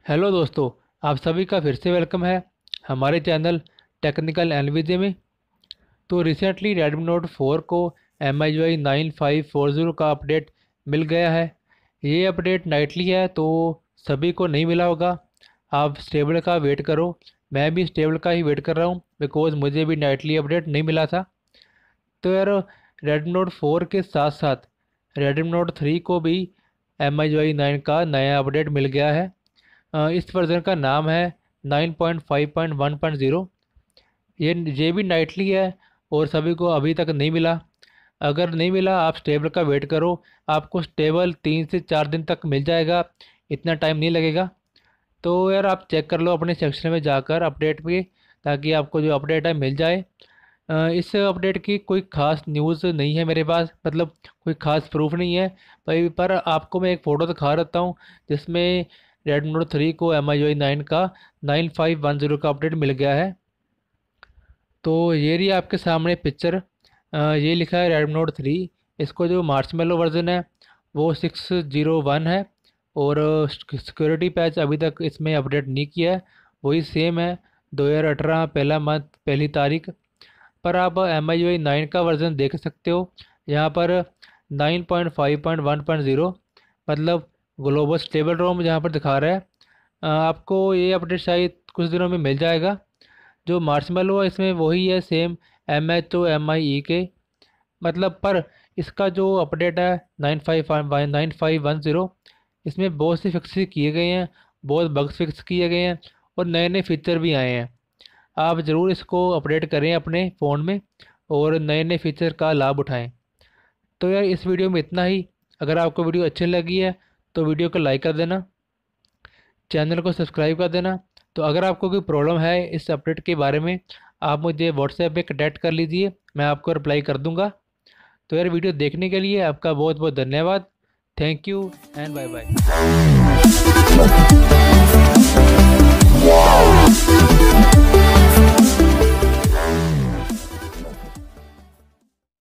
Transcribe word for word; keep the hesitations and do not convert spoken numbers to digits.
Hello दोस्तों, आप सभी का फिर से वेलकम है हमारे चैनल टेक्निकल एनवीजे में। तो रिसेंटली रेडमी नोट फोर को M I U I nine five four zero का अपडेट मिल गया है। ये अपडेट नाइटली है तो सभी को नहीं मिला होगा। आप स्टेबल का वेट करो। मैं भी स्टेबल का ही वेट कर रहा हूँ बिकॉज़ मुझे भी नाइटली अपडेट नहीं मिला था। तो यार, रेडमी नोट फोर के साथ साथ रेडमी नोट थ्री को भी M I U I nine का नया अपडेट मिल गया है। अ, इस वर्जन का नाम है nine point five point one point zero. ये ये भी नाइटली है और सभी को अभी तक नहीं मिला। अगर नहीं मिला, आप स्टेबल का वेट करो। आपको स्टेबल तीन से चार दिन तक मिल जाएगा, इतना टाइम नहीं लगेगा। तो यार, आप चेक कर लो अपने सेक्शन में जाकर अपडेट पे, ताकि आपको जो अपडेट है मिल जाए। अ, इस अपडेट की कोई ख़ास न्यूज़ नहीं है मेरे पास, मतलब कोई ख़ास प्रूफ नहीं है भाई। पर आपको मैं एक फ़ोटो दिखा देता हूँ जिसमें रेडमी नोट थ्री को M I U I nine का नाइन फाइव वन ज़ीरो का अपडेट मिल गया है। तो ये रही आपके सामने पिक्चर। अ, ये लिखा है रेडमी नोट थ्री। इसको जो मार्शमेलो वर्जन है वो सिक्स ज़ीरो वन है। और सिक्योरिटी पैच अभी तक इसमें अपडेट नहीं किया है, वही सेम है, दो हज़ार अठारह पहला मंथ पहली तारीख। पर आप M I U I nine का वर्जन देख सकते हो। यहाँ पर nine point five point one point zero, मतलब ग्लोबल स्टेबल रोम यहाँ पर दिखा रहा है। अ, आपको ये अपडेट शायद कुछ दिनों में मिल जाएगा। जो मार्शमेलो है इसमें वही है same, M H O M I E K, मतलब। पर इसका जो अपडेट है nine five nine five one zero, इसमें बहुत से फिक्स किए गए हैं, बहुत बग्स फिक्स किए गए हैं और नए नए फीचर भी आए हैं। आप ज़रूर इसको अपडेट करें अपने फ़ोन में और नए नए फीचर का लाभ उठाएं। तो यार, इस वीडियो में इतना ही। अगर आपको वीडियो अच्छी लगी है तो वीडियो को लाइक कर देना, चैनल को सब्सक्राइब कर देना। तो अगर आपको कोई प्रॉब्लम है इस अपडेट के बारे में, आप मुझे व्हाट्सएप पे कनेक्ट कर लीजिए, मैं आपको रिप्लाई कर दूंगा। तो यार, वीडियो देखने के लिए आपका बहुत बहुत धन्यवाद। Thank you and bye bye.